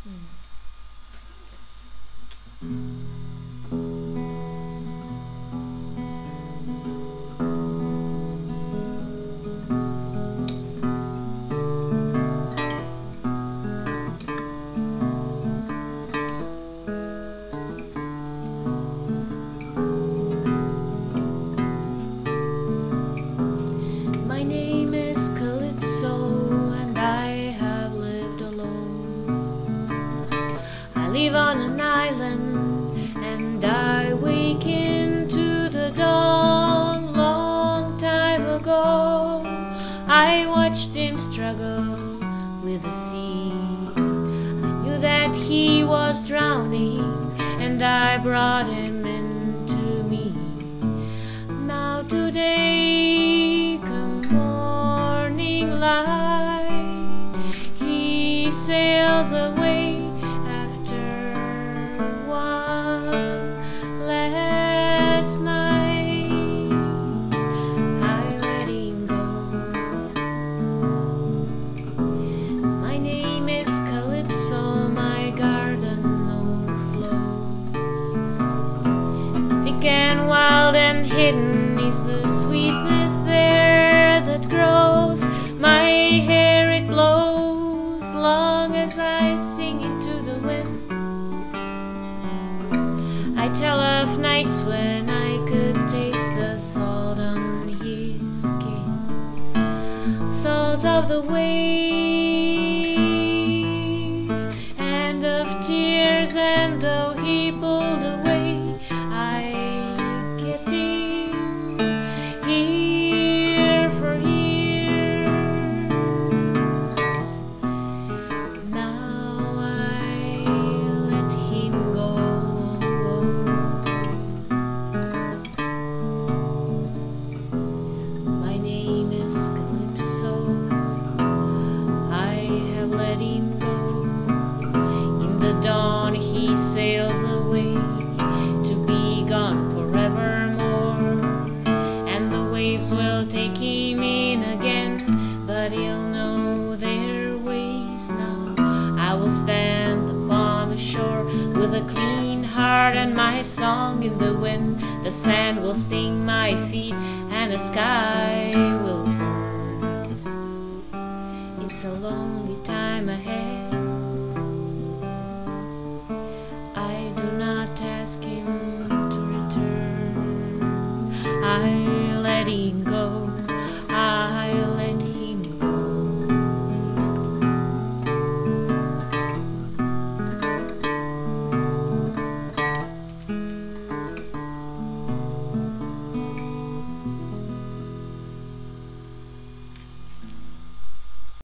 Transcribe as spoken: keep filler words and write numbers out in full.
My name is Calypso, and I have lived alone. I live on an island, and I wake into the dawn. Long time ago, I watched him struggle with the sea. I knew that he was drowning, and I brought him into me. Now today, come morning light, he sails away after one last night. I let him go. My name is Calypso, my garden overflows. Thick and wild and hidden is the sweetness there that grows. My hair it blows long as I sing into the wind. I tell of nights when I could taste the salt on his skin, salt of the waves and of tears, and though he pulled away, I kept him here for years. Now I let him go. My name is Calypso, I have let him go. In the dawn he sails away to be gone forevermore, and the waves will take him in again, but he'll know their ways now. I will stand upon the shore with a clean heart and my song in the wind. The sand will sting my feet and the sky will burn. It's a lonely time ahead,